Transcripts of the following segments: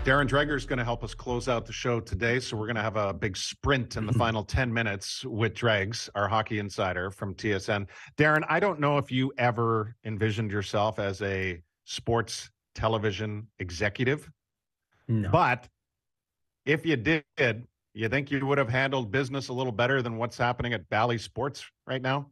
Darren Dreger is going to help us close out the show today. So we're going to have a big sprint in the final 10 minutes with Dregs, our hockey insider from TSN. Darren, I don't know if you ever envisioned yourself as a sports television executive, but if you did, you think you would have handled business a little better than what's happening at Bally Sports right now?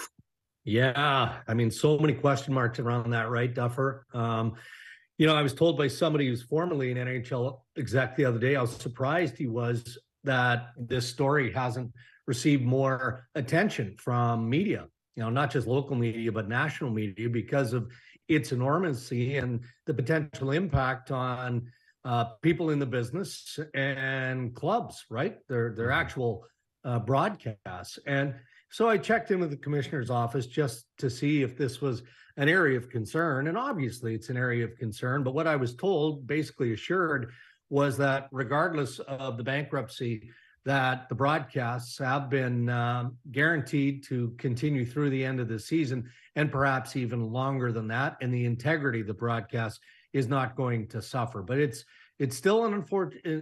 Yeah. I mean, so many question marks around that, right, Duffer? I was told by somebody who's formerly an NHL exec the other day, how surprised he was that this story hasn't received more attention from media, not just local media, but national media, because of its enormity and the potential impact on people in the business and clubs, right? Their actual broadcasts. And so I checked in with the commissioner's office just to see if this was an area of concern. And obviously it's an area of concern. But what I was told, basically assured, was that regardless of the bankruptcy, that the broadcasts have been guaranteed to continue through the end of the season and perhaps even longer than that. And the integrity of the broadcast is not going to suffer. But it's still an unfortunate,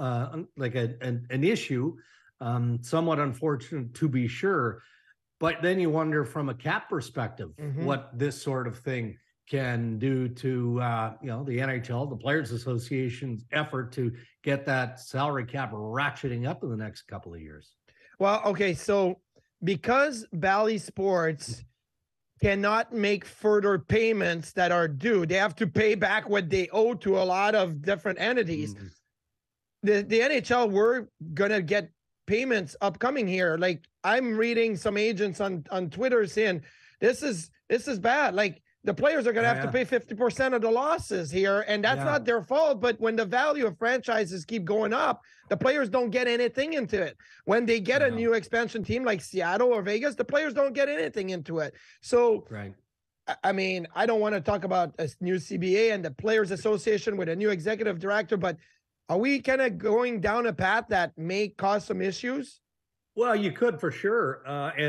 an issue, somewhat unfortunate to be sure. But then you wonder from a cap perspective, what this sort of thing can do to, the NHL, the Players Association's effort to get that salary cap ratcheting up in the next couple of years. Well, okay, so because Bally Sports cannot make further payments that are due, they have to pay back what they owe to a lot of different entities. The NHL, we're going to get payments upcoming here. Like, I'm reading some agents on Twitter saying this is bad. Like, the players are going to have to pay 50% of the losses here, and that's not their fault. But when the value of franchises keep going up, the players don't get anything into it. When they get a new expansion team like Seattle or Vegas, the players don't get anything into it. So, I mean, I don't want to talk about a new CBA and the Players Association with a new executive director, but are we kind of going down a path that may cause some issues? Well, you could for sure.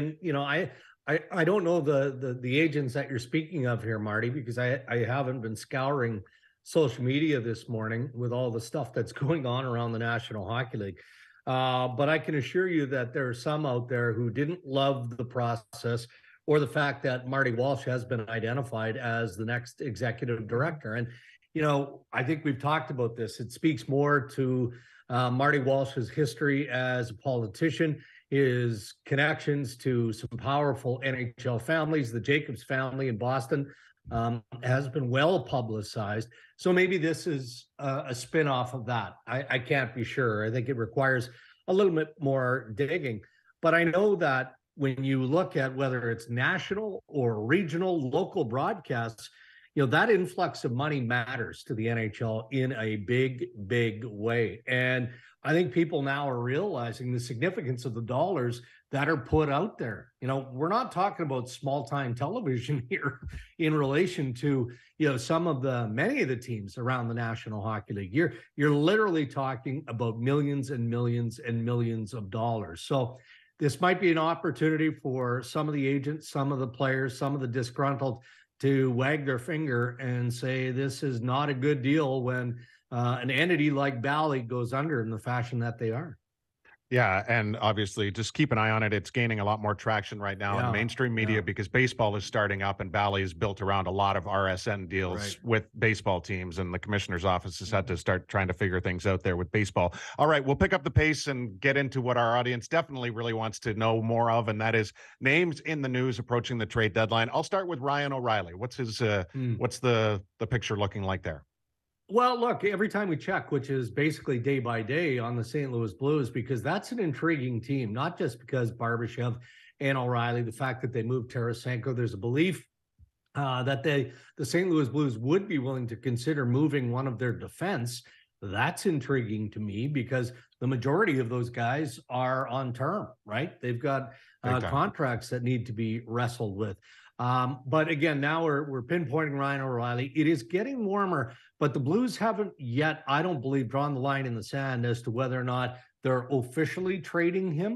I don't know the agents that you're speaking of here, Marty, because I haven't been scouring social media this morning with all the stuff that's going on around the National Hockey League. But I can assure you that there are some out there who didn't love the process or the fact that Marty Walsh has been identified as the next executive director. And, I think we've talked about this. It speaks more to Marty Walsh's history as a politician, his connections to some powerful NHL families. The Jacobs family in Boston has been well publicized. So maybe this is a spin-off of that. I can't be sure. I think it requires a little bit more digging. But I know that when you look at whether it's national or regional, local broadcasts, that influx of money matters to the NHL in a big, big way. And I think people now are realizing the significance of the dollars that are put out there. We're not talking about small-time television here in relation to, many of the teams around the National Hockey League. You're literally talking about millions and millions and millions of dollars. So this might be an opportunity for some of the agents, some of the players, some of the disgruntled to wag their finger and say this is not a good deal when an entity like Bally goes under in the fashion that they are. Yeah, and obviously just keep an eye on it. It's gaining a lot more traction right now in mainstream media because baseball is starting up, and Bally is built around a lot of RSN deals with baseball teams, and the commissioner's office has had to start trying to figure things out there with baseball. All right, we'll pick up the pace and get into what our audience definitely really wants to know more of, and that is names in the news approaching the trade deadline. I'll start with Ryan O'Reilly. What's his what's the picture looking like there? Well, look, every time we check, which is basically day by day on the St. Louis Blues, because that's an intriguing team, not just because Barbashev and O'Reilly, the fact that they moved Tarasenko, there's a belief that the St. Louis Blues would be willing to consider moving one of their defense. That's intriguing to me because the majority of those guys are on term, right? They've got contracts that need to be wrestled with. But again, now we're pinpointing Ryan O'Reilly. It is getting warmer, but the Blues haven't yet, I don't believe, drawn the line in the sand as to whether or not they're officially trading him.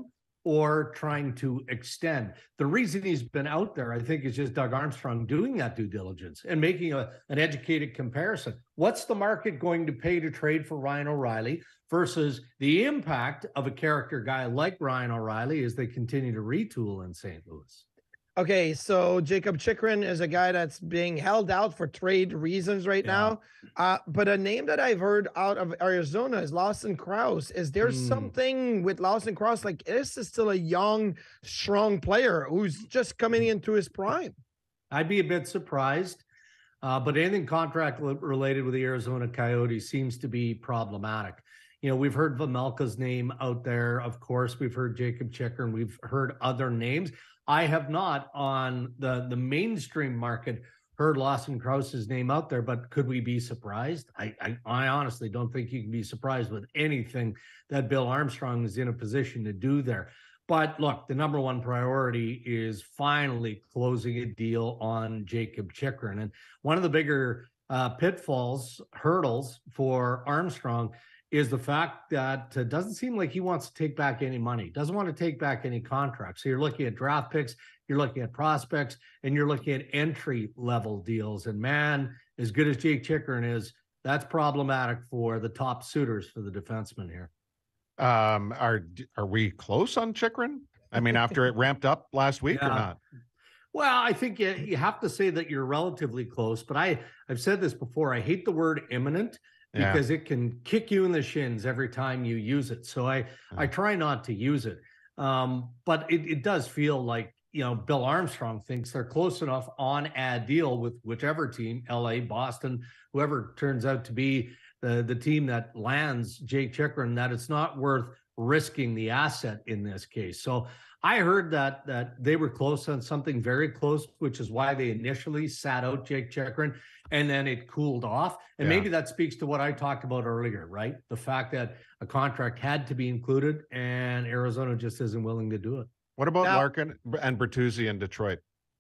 or trying to extend. The reason he's been out there, I think, is just Doug Armstrong doing that due diligence and making an educated comparison. What's the market going to pay to trade for Ryan O'Reilly versus the impact of a character guy like Ryan O'Reilly as they continue to retool in St. Louis? Okay, so Jakob Chychrun is a guy that's being held out for trade reasons right now. But a name that I've heard out of Arizona is Lawson Crouse. Is there something with Lawson Crouse? Like, this is still a young, strong player who's just coming into his prime. I'd be a bit surprised. But anything contract related with the Arizona Coyotes seems to be problematic. You know, we've heard Vejmelka's name out there. Of course, we've heard Jakob Chychrun. We've heard other names. I have not on the mainstream market heard Lawson Crouse's name out there, but could we be surprised? I honestly don't think you can be surprised with anything that Bill Armstrong is in a position to do there. But look, the number one priority is finally closing a deal on Jakob Chychrun. And one of the bigger hurdles for Armstrong is the fact that it doesn't seem like he wants to take back any money, doesn't want to take back any contracts. So you're looking at draft picks, you're looking at prospects, and you're looking at entry-level deals. And man, as good as Jake Chychrun is, that's problematic for the top suitors for the defenseman here. Are we close on Chychrun? I mean, after it ramped up last week or not? Well, I think you have to say that you're relatively close, but I've said this before. I hate the word imminent, because it can kick you in the shins every time you use it. So I try not to use it. But it does feel like, you know, Bill Armstrong thinks they're close enough on a deal with whichever team, LA, Boston, whoever turns out to be the team that lands Jake Chychrun, that it's not worth risking the asset in this case. So I heard that they were close on something very close, which is why they initially sat out Jake Chychrun, and then it cooled off. And maybe that speaks to what I talked about earlier, right? The fact that a contract had to be included and Arizona just isn't willing to do it. What about Larkin and Bertuzzi in Detroit?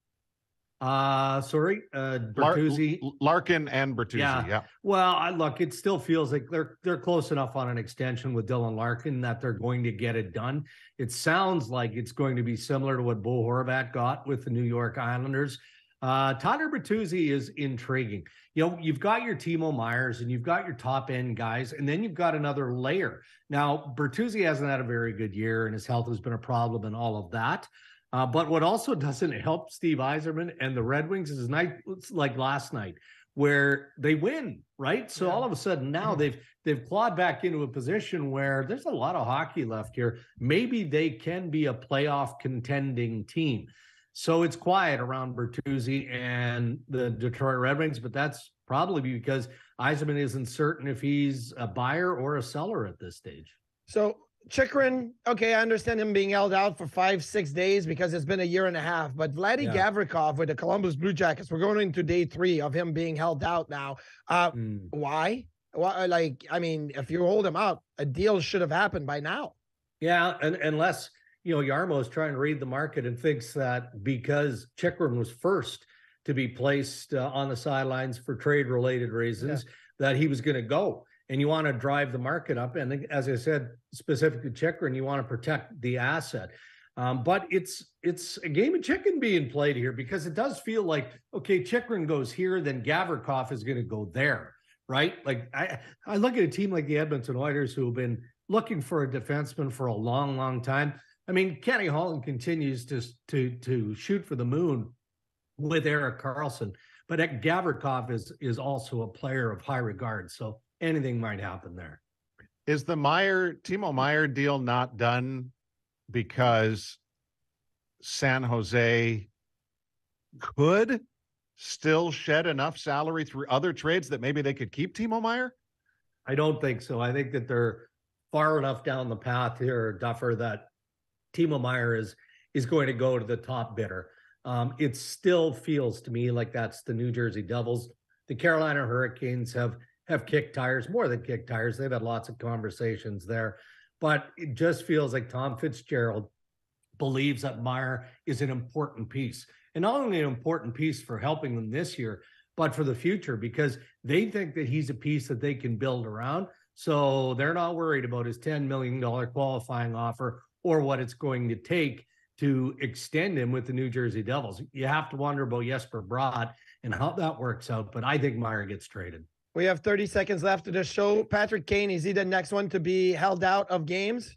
Bertuzzi. Larkin and Bertuzzi, yeah. Well, look, it still feels like they're close enough on an extension with Dylan Larkin that they're going to get it done. It sounds like it's going to be similar to what Bo Horvat got with the New York Islanders. Tyler Bertuzzi is intriguing. You know, you've got your Timo Myers and you've got your top end guys, and then you've got another layer. Now, Bertuzzi hasn't had a very good year and his health has been a problem and all of that. But what also doesn't help Steve Yzerman and the Red Wings is nights like last night where they win, right? So all of a sudden now they've clawed back into a position where there's a lot of hockey left here. Maybe they can be a playoff contending team. So it's quiet around Bertuzzi and the Detroit Red Wings, but that's probably because Yzerman isn't certain if he's a buyer or a seller at this stage. So Chychrun, okay, I understand him being held out for 5-6 days because it's been a year and a half. But Vladdy Gavrikov with the Columbus Blue Jackets, we're going into day 3 of him being held out now. Why? Why? Like, I mean, if you hold him out, a deal should have happened by now. Yeah, and unless, you know, Jarmo is trying to read the market and thinks that because Chychrun was first to be placed on the sidelines for trade-related reasons, that he was going to go. And you want to drive the market up. And as I said, specific to Chychrun, you want to protect the asset. But it's a game of chicken being played here because it does feel like, okay, Chychrun goes here, then Gavrikov is going to go there, right? Like I look at a team like the Edmonton Oilers who have been looking for a defenseman for a long, long time. I mean, Kenny Holland continues to shoot for the moon with Erik Karlsson, but Gavrikov is also a player of high regard. So anything might happen there. Is the Timo Meier deal not done because San Jose could still shed enough salary through other trades that maybe they could keep Timo Meier? I don't think so. I think that they're far enough down the path here, Duffer, that Timo Meier is going to go to the top bidder. It still feels to me like that's the New Jersey Devils. The Carolina Hurricanes have kicked tires, more than kicked tires. They've had lots of conversations there. But it just feels like Tom Fitzgerald believes that Meier is an important piece. And not only an important piece for helping them this year, but for the future, because they think that he's a piece that they can build around. So they're not worried about his $10 million qualifying offer or what it's going to take to extend him with the New Jersey Devils. You have to wonder about Jesper Bratt and how that works out, but I think Meier gets traded. We have 30 seconds left of the show. Patrick Kane, is he the next one to be held out of games?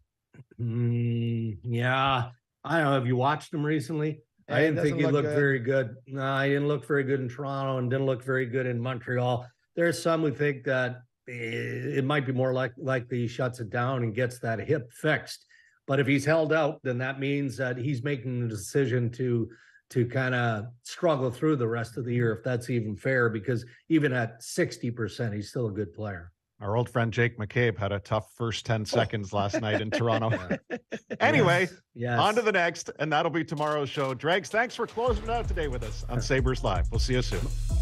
Yeah. I don't know. Have you watched him recently? I didn't think he looked very good. No, he didn't look very good in Toronto and didn't look very good in Montreal. There's some who think that it might be more likely he shuts it down and gets that hip fixed. But if he's held out, then that means that he's making the decision to kind of struggle through the rest of the year, if that's even fair, because even at 60%, he's still a good player. Our old friend Jake McCabe had a tough first 10 seconds last night in Toronto. Anyway, yes. On to the next, and that'll be tomorrow's show. Dregs, thanks for closing it out today with us on Sabres Live. We'll see you soon.